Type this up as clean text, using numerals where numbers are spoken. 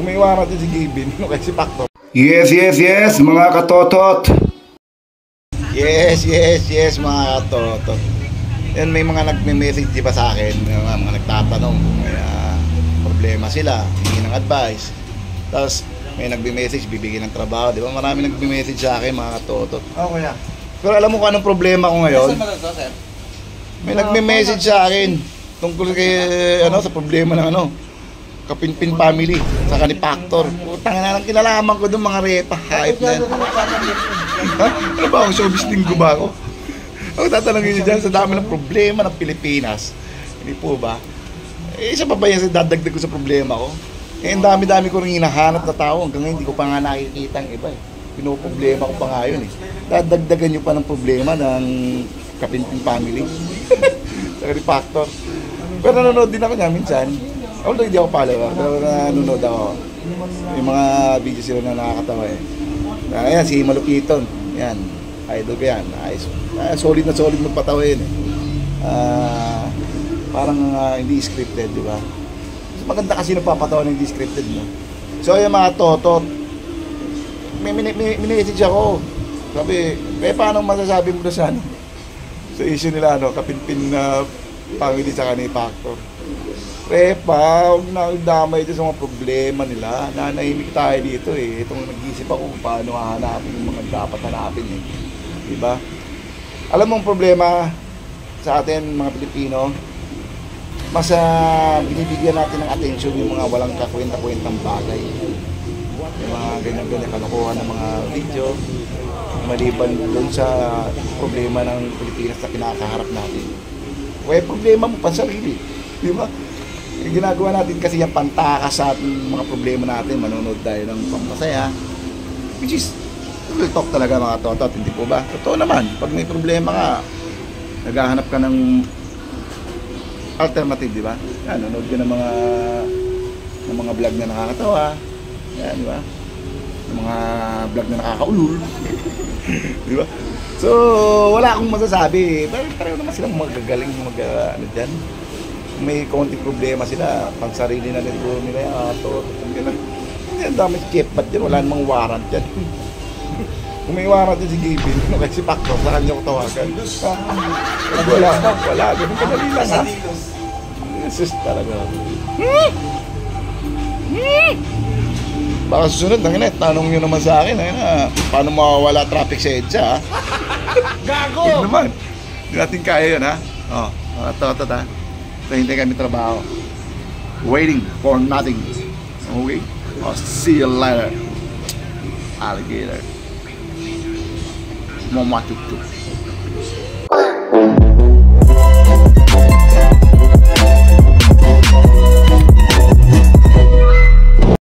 Kumiwara din si Gavin, no, kasi si Pactor. Yes, mga katotot. Yes, mga katotot. Yan, may mga nagme-message di ba sa akin, mga nagtatanong, kaya problema sila, hingi ng advice. Tapos may nagme-message, bibigyan ng trabaho, di ba? Marami nagme-message sa akin, mga katotot. Kuya. Pero alam mo kung anong problema ko ngayon? Saan ba ito, sir? May nagme-message sa akin tungkol kay sa problema ng Kapinpin family sa ni Pactor. Putang ina, nang kinalaman ko doon mga repa hype na yan. Ha? Ano ba ako, showbiz linggo ba ako? Ako tatanungin niyo dyan sa dami ng problema ng Pilipinas. Hindi po ba? Isa pa ba yan sa dadagdag ko sa problema ko? Ang dami-dami ko rin hinahanap na tao hanggang ngayon hindi ko pa nga nakikita ang iba eh. Pinoproblema ko pa nga yun eh. Dadagdagan nyo pa ng problema ng Kapinpin family. Sa ni Pactor. Pero nanonood din ako niya minsan. Although hindi ako follower, pero nanonood ako. Yung mga video sila na nakakatawa eh. Ayan, si Malupiton. Yan, idol ko yan. Solid na solid magpatawa yun eh. Parang hindi scripted, di ba? Maganda kasi nagpapatawa ng hindi scripted, no? So yung mga totot, may message ako. Sabi, paano masasabi mo na sa issue nila, Kapinpin na family sa ni Pactor? Huwag na damay ito sa mga problema nila. Nanahimik tayo dito eh. Itong nag-iisip ako kung paano hahanapin yung mga dapat hanapin eh. Diba? Alam mo ang problema sa atin mga Pilipino, mas binibigyan natin ng attention yung mga walang kakwenta-kwentang bagay. Yung mga ganyan-ganyan kalokohan ng mga video, maliban doon sa problema ng Pilipinas na kinakaharap natin. Problema mo pa sarili. Diba? Yung ginagawa natin kasi yung pantakas sa mga problema natin, manonood tayo ng pampasaya, which is real talk talaga mga totot, hindi po ba? Totoo naman, pag may problema ka, naghahanap ka ng alternative, di ba? Yan, nanonood ka ng mga vlog na nakakatawa, yan, di ba? Ng mga vlog na nakakaulul, di ba? So, wala akong masasabi, pero pareho naman silang magagaling dyan. May konting problema sila, pang sarili na nito nila yan, hindi ang dami kepat dyan, wala namang warrant dyan. Kung may warrant din si Gavin, kasi si Pactor, saan niyo ko tawagan? Wala, ganun kadali lang ha. Jesus talaga. Baka susunod, tanong nyo naman sa akin, paano mawawala traffic sa EDSA ha? Gago! Huwag naman, hindi natin kaya yun ha. Totot ha. Hintay kami trabaho. Waiting for nothing. Okay? I'll see you later. Alligator. Mama tuk tuk.